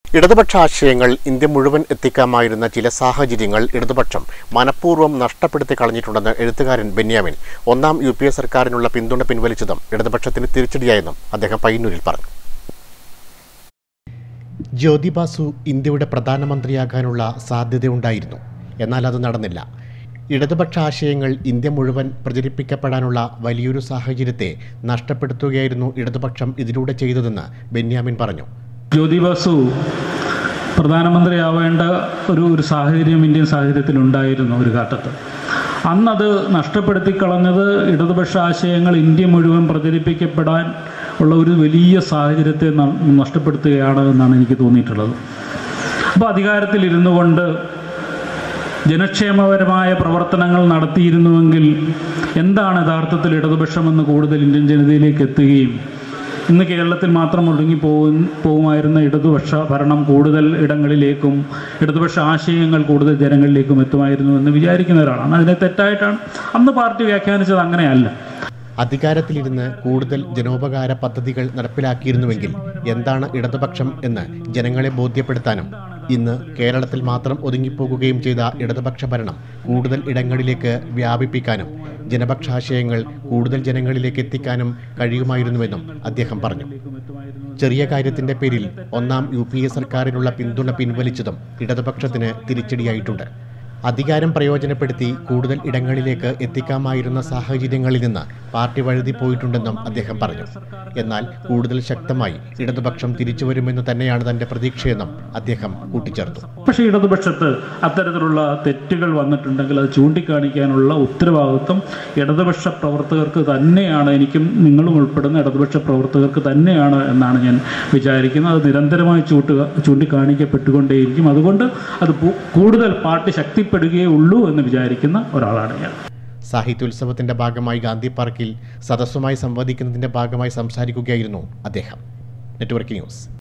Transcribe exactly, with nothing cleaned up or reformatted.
ഇടതുപക്ഷ ആശയങ്ങൾ ഇന്ത്യ മുഴുവൻ എത്തിക്കാമായിരുന്ന ചില സാഹചര്യങ്ങൾ ഇടതുപക്ഷം മനഃപൂർവ്വം നഷ്ടപ്പെടുത്തി കളഞ്ഞിട്ടുണ്ടെന്ന് എഴുത്തുകാരൻ ബെന്യാമിൻ ഒന്നാം യു പി എ സർക്കാരിനുള്ള പിന്തുണ പിൻവലിച്ചതും ഇടതുപക്ഷത്തിന് തിരിച്ചടിയായെന്നും അദ്ദേഹം പയ്യന്നൂരിൽ പറഞ്ഞു. ജ്യോതി ബാസു ഇന്ത്യയുടെ പ്രധാനമന്ത്രിയാകാനുള്ള സാധ്യതയുണ്ടായിരുന്നു. എന്നാൽ അത് നടന്നില്ല. ഇടതുപക്ഷ ആശയങ്ങൾ ഇന്ത്യ മുഴുവൻ പ്രചരിപ്പിക്കപ്പെടാനുള്ള വലിയൊരു സാഹചര്യത്തെ നഷ്ടപ്പെടുത്തുകയായിരുന്നു ഇടതുപക്ഷം ഇതിലൂടെ ചെയ്തതെന്ന് ബെന്യാമിൻ പറഞ്ഞു. ജ്യോതി ബാസു പ്രധാനമന്ത്രിയാവേണ്ട ഒരു ഒരു സാഹചര്യം ഇന്ത്യൻ സാഹചര്യത്തിൽ ഉണ്ടായിരുന്നു ഒരു ഘട്ടത്ത്. അന്നത് നഷ്ടപ്പെടുത്തി കളഞ്ഞത് ഇടതുപക്ഷ ആശയങ്ങൾ ഇന്ത്യ മുഴുവൻ പ്രചരിപ്പിക്കപ്പെടാൻ ഉള്ള ഒരു വലിയ സാഹചര്യത്തെ നഷ്ടപ്പെടുത്തുകയാണ് എന്നാണ് എനിക്ക് തോന്നിയിട്ടുള്ളത്. അപ്പോൾ അധികാരത്തിലിരുന്നു കൊണ്ട് ജനക്ഷേമപരമായ പ്രവർത്തനങ്ങൾ നടത്തിയിരുന്നുവെങ്കിൽ എന്താണ് യഥാർത്ഥത്തിൽ ഇടതുപക്ഷമെന്ന് കൂടുതൽ ഇന്ത്യൻ ജനതയിലേക്ക് എത്തുകയും ഇന്ന് കേരളത്തിൽ മാത്രം ഒടുങ്ങി പോകും പോകുമായിരുന്ന ഇടതുപക്ഷ ഭരണം കൂടുതൽ ഇടങ്ങളിലേക്കും ഇടതുപക്ഷ ആശയങ്ങൾ കൂടുതൽ ജനങ്ങളിലേക്കും എത്തുമായിരുന്നു എന്ന് വിചാരിക്കുന്ന ഒരാളാണ്. അതിനെ തെറ്റായിട്ടാണ് അന്ന് പാർട്ടി വ്യാഖ്യാനിച്ചത്. അങ്ങനെയല്ല. അധികാരത്തിലിരുന്ന് കൂടുതൽ ജനോപകാര പദ്ധതികൾ നടപ്പിലാക്കിയിരുന്നുവെങ്കിൽ എന്താണ് ഇടതുപക്ഷം എന്ന് ജനങ്ങളെ ബോധ്യപ്പെടുത്താനും ഇന്ന് കേരളത്തിൽ മാത്രം ഒതുങ്ങിപ്പോകുകയും ചെയ്ത ഇടതുപക്ഷ ഭരണം കൂടുതൽ ഇടങ്ങളിലേക്ക് വ്യാപിപ്പിക്കാനും ജനപക്ഷാശയങ്ങൾ കൂടുതൽ ജനങ്ങളിലേക്ക് എത്തിക്കാനും കഴിയുമായിരുന്നുവെന്നും അദ്ദേഹം പറഞ്ഞു. ചെറിയ കാര്യത്തിന്റെ പേരിൽ ഒന്നാം യു പി എ സർക്കാരിനുള്ള പിന്തുണ പിൻവലിച്ചതും ഇടതുപക്ഷത്തിന് തിരിച്ചടിയായിട്ടുണ്ട്. അധികാരം പ്രയോജനപ്പെടുത്തി കൂടുതൽ ഇടങ്ങളിലേക്ക് എത്തിക്കാമായിരുന്ന സാഹചര്യങ്ങളിൽ നിന്ന് പാർട്ടി വഴുതി പോയിട്ടുണ്ടെന്നും അദ്ദേഹം പറഞ്ഞു. എന്നാൽ കൂടുതൽ ശക്തമായി ഇടതുപക്ഷം തിരിച്ചുവരുമെന്ന് തന്നെയാണ് തന്റെ പ്രതീക്ഷയെന്നും അദ്ദേഹം കൂട്ടിച്ചേർത്തു. പക്ഷേ ഇടതുപക്ഷത്ത് അത്തരത്തിലുള്ള തെറ്റുകൾ വന്നിട്ടുണ്ടെങ്കിൽ അത് ചൂണ്ടിക്കാണിക്കാനുള്ള ഉത്തരവാദിത്വം ഇടതുപക്ഷ പ്രവർത്തകർക്ക് തന്നെയാണ്. എനിക്കും നിങ്ങളും ഉൾപ്പെടുന്ന ഇടതുപക്ഷ പ്രവർത്തകർക്ക് തന്നെയാണ് എന്നാണ് ഞാൻ വിചാരിക്കുന്നത്. അത് നിരന്തരമായി ചൂട്ടുക ചൂണ്ടിക്കാണിക്കപ്പെട്ടുകൊണ്ടേയിരിക്കും. അതുകൊണ്ട് അത് കൂടുതൽ പാർട്ടി ശക്തി പ്പെടുകയേ ഉള്ളൂ എന്ന് വിചാരിക്കുന്ന ഒരാളാണ് ഞാൻ. സാഹിത്യോത്സവത്തിന്റെ ഭാഗമായി ഗാന്ധി പാർക്കിൽ സദസ്സുമായി സംവദിക്കുന്നതിന്റെ ഭാഗമായി സംസാരിക്കുകയായിരുന്നു അദ്ദേഹം. Network news.